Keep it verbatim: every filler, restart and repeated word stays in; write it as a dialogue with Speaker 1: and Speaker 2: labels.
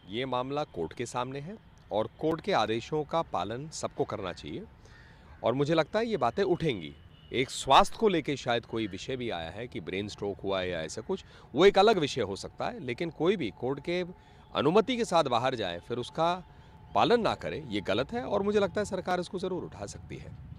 Speaker 1: ये मामला कोर्ट के सामने है और कोर्ट के आदेशों का पालन सबको करना चाहिए और मुझे लगता है ये बातें उठेंगी। एक स्वास्थ्य को लेके शायद कोई विषय भी आया है कि ब्रेन स्ट्रोक हुआ है या ऐसा कुछ, वो एक अलग विषय हो सकता है, लेकिन कोई भी कोर्ट के अनुमति के साथ बाहर जाए फिर उसका पालन ना करे, ये गलत है और मुझे लगता है सरकार इसको ज़रूर उठा सकती है।